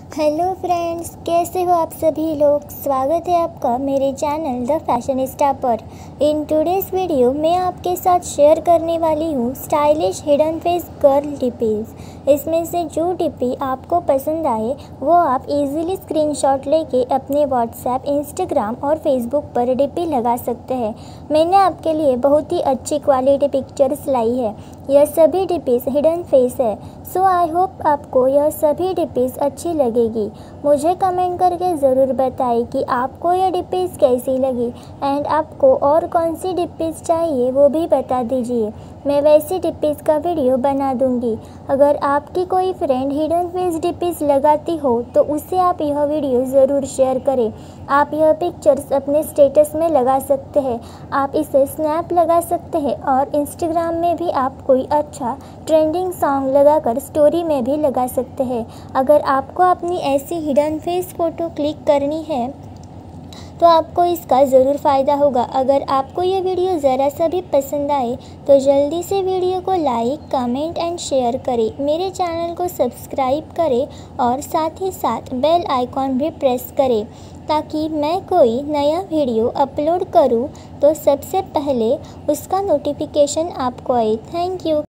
Hello friends, कैसे हो आप सभी लोग। स्वागत है आपका मेरे चैनल द फैशनिस्टा पर। इन टुडेस वीडियो मैं आपके साथ शेयर करने वाली हूँ stylish hidden face girl DPs. इसमें से जो डिपी आपको पसंद आए वो आप इजीली स्क्रीनशॉट लेके अपने व्हाट्सएप, इंस्टाग्राम और फेसबुक पर डिपी लगा सकते हैं। मैंने आपके लिए बहुत ही अच्छी क्वालिटी पिक्चर्स लाई है। यह सभी डिपीज़ हिडन फेस है, सो आई होप आपको यह सभी डिपीज़ अच्छी लगेगी। मुझे कमेंट करके ज़रूर बताएं कि आपको यह डिपीज़ कैसी लगी एंड आपको और कौन सी डिपीज़ चाहिए वो भी बता दीजिए। मैं वैसी डिपीज़ का वीडियो बना दूंगी। अगर आपकी कोई फ्रेंड हिडन फेस डिपीज़ लगाती हो तो उससे आप यह वीडियो ज़रूर शेयर करें। आप यह पिक्चर्स अपने स्टेटस में लगा सकते हैं, आप इसे स्नैप लगा सकते हैं और इंस्टाग्राम में भी आप कोई अच्छा ट्रेंडिंग सॉन्ग लगाकर स्टोरी में भी लगा सकते हैं। अगर आपको अपनी ऐसी हिडन फेस फ़ोटो क्लिक करनी है तो आपको इसका ज़रूर फ़ायदा होगा। अगर आपको ये वीडियो ज़रा सा भी पसंद आए तो जल्दी से वीडियो को लाइक, कमेंट एंड शेयर करें। मेरे चैनल को सब्सक्राइब करें और साथ ही साथ बेल आइकॉन भी प्रेस करें ताकि मैं कोई नया वीडियो अपलोड करूं तो सबसे पहले उसका नोटिफिकेशन आपको आए। Thank you.